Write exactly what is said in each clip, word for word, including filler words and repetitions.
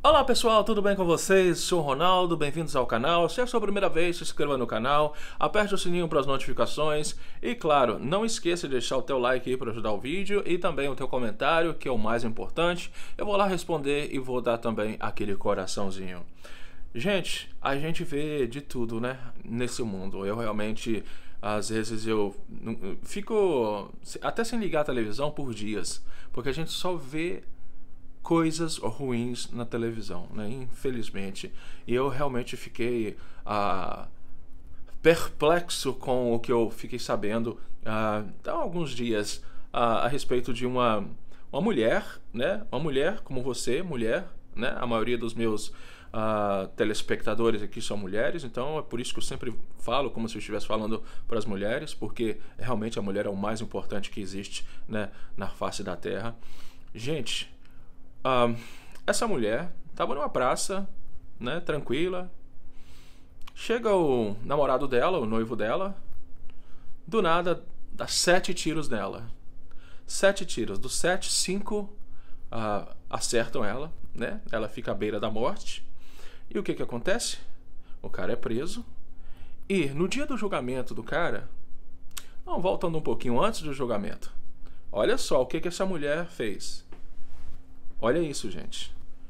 Olá pessoal, tudo bem com vocês? Sou o Ronaldo, bem-vindos ao canal. Se é a sua primeira vez, se inscreva no canal, aperte o sininho para as notificações e, claro, não esqueça de deixar o teu like aí para ajudar o vídeo e também o teu comentário, que é o mais importante. Eu vou lá responder e vou dar também aquele coraçãozinho. Gente, a gente vê de tudo, né, nesse mundo. Eu realmente, às vezes, eu fico até sem ligar a televisão por dias, porque a gente só vê coisas ruins na televisão, né? Infelizmente. E eu realmente fiquei ah, perplexo com o que eu fiquei sabendo ah, há alguns dias ah, a respeito de uma, uma mulher, né? Uma mulher como você, mulher, né? A maioria dos meus ah, telespectadores aqui são mulheres, então é por isso que eu sempre falo como se eu estivesse falando para as mulheres, porque realmente a mulher é o mais importante que existe, né, na face da Terra. Gente, Uh, essa mulher estava numa praça, né, tranquila. Chega o namorado dela, o noivo dela, do nada dá sete tiros nela. Sete tiros. Dos sete, cinco uh, acertam ela, né? Ela fica à beira da morte. E o que que acontece? O cara é preso. E no dia do julgamento do cara, não, voltando um pouquinho antes do julgamento, olha só o que que essa mulher fez. Olha isso, gente.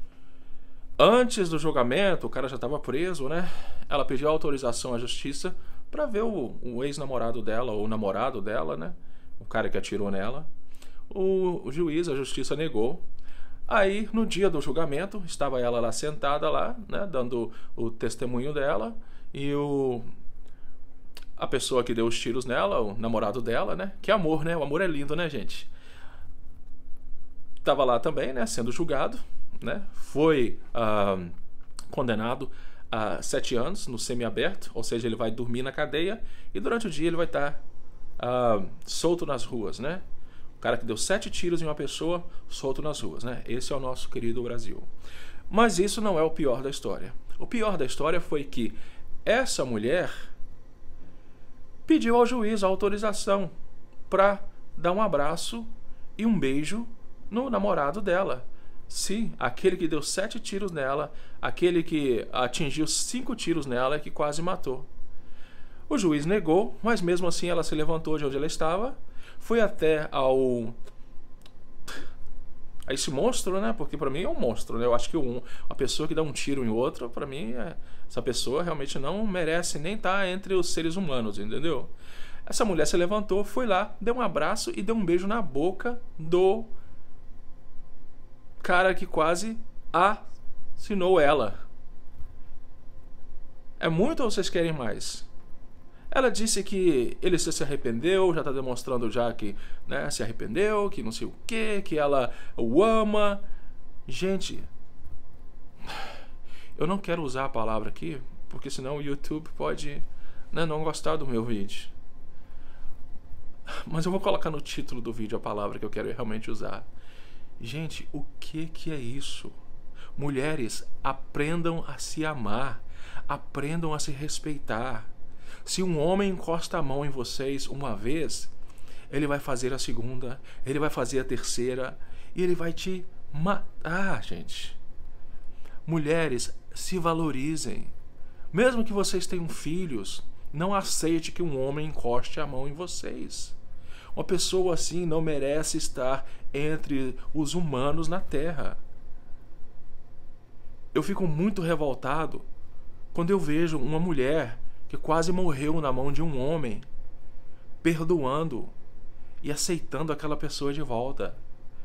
Antes do julgamento, o cara já estava preso, né? Ela pediu autorização à justiça para ver o, o ex-namorado dela, ou o namorado dela, né? O cara que atirou nela. O, o juiz, a justiça negou. Aí, no dia do julgamento, estava ela lá sentada lá, né? Dando o testemunho dela. E o... a pessoa que deu os tiros nela, o namorado dela, né? Que amor, né? O amor é lindo, né, gente? Estava lá também, né, sendo julgado, né, foi uh, condenado a sete anos no semiaberto, ou seja, ele vai dormir na cadeia e durante o dia ele vai estar uh, solto nas ruas, né? O cara que deu sete tiros em uma pessoa, solto nas ruas, né? Esse é o nosso querido Brasil. Mas isso não é o pior da história. O pior da história foi que essa mulher pediu ao juiz a autorização para dar um abraço e um beijo no namorado dela. Sim, aquele que deu sete tiros nela, aquele que atingiu cinco tiros nela e que quase matou. O juiz negou, mas mesmo assim ela se levantou de onde ela estava, foi até ao a esse monstro, né? Porque para mim é um monstro, né? Eu acho que um, uma pessoa que dá um tiro em outro, para mim, é, essa pessoa realmente não merece nem estar entre os seres humanos, entendeu? Essa mulher se levantou, foi lá, deu um abraço e deu um beijo na boca do cara que quase assassinou ela. É muito ou vocês querem mais? Ela disse que ele se arrependeu, já está demonstrando já que, né, se arrependeu, que não sei o que, que ela o ama. Gente, eu não quero usar a palavra aqui, porque senão o YouTube pode, né, não gostar do meu vídeo. Mas eu vou colocar no título do vídeo a palavra que eu quero realmente usar. Gente, o que que é isso? Mulheres, aprendam a se amar, aprendam a se respeitar. Se um homem encosta a mão em vocês uma vez, ele vai fazer a segunda, ele vai fazer a terceira e ele vai te matar, gente. Mulheres, se valorizem. Mesmo que vocês tenham filhos, não aceite que um homem encoste a mão em vocês. Uma pessoa assim não merece estar entre os humanos na Terra. Eu fico muito revoltado quando eu vejo uma mulher que quase morreu na mão de um homem, perdoando e aceitando aquela pessoa de volta.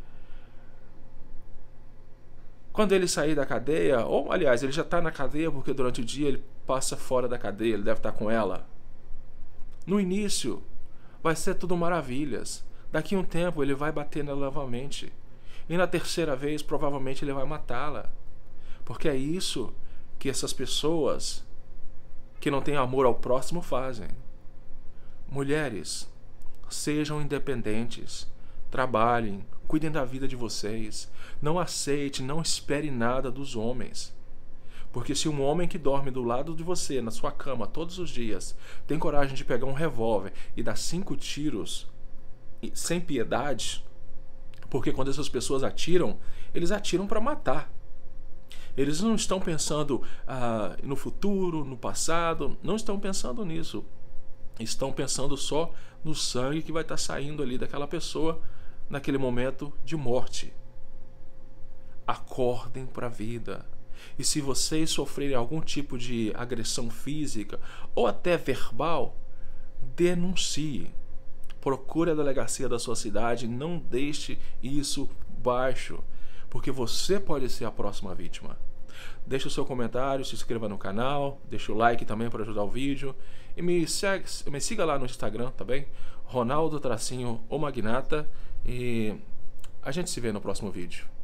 Quando ele sair da cadeia, ou aliás, ele já está na cadeia porque durante o dia ele passa fora da cadeia, ele deve estar com ela. No início, vai ser tudo maravilhas. Daqui a um tempo ele vai bater nela novamente. E na terceira vez, provavelmente ele vai matá-la. Porque é isso que essas pessoas que não têm amor ao próximo fazem. Mulheres, sejam independentes. Trabalhem, cuidem da vida de vocês. Não aceite, não espere nada dos homens. Porque se um homem que dorme do lado de você, na sua cama, todos os dias, tem coragem de pegar um revólver e dar cinco tiros sem piedade, porque quando essas pessoas atiram, eles atiram para matar. Eles não estão pensando ah, no futuro, no passado, não estão pensando nisso. Estão pensando só no sangue que vai estar saindo ali daquela pessoa naquele momento de morte. Acordem para a vida. E se vocês sofrerem algum tipo de agressão física ou até verbal, denuncie. Procure a delegacia da sua cidade, não deixe isso baixo, porque você pode ser a próxima vítima. Deixe o seu comentário, se inscreva no canal, deixe o like também para ajudar o vídeo e me, segue, me siga lá no Instagram, tá bem? Ronaldo tracinho o Magnata, e a gente se vê no próximo vídeo.